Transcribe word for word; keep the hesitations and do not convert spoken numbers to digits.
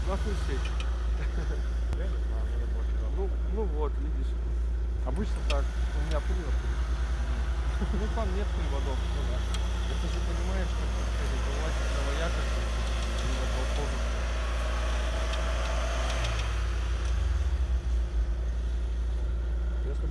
Плохую сеть. Я не знаю, мне больше да. Ну, ну вот, видишь. Обычно так. У меня прилад. Ну там нет водов. Ну да. Это же понимаешь, как сказать, у власти якорь.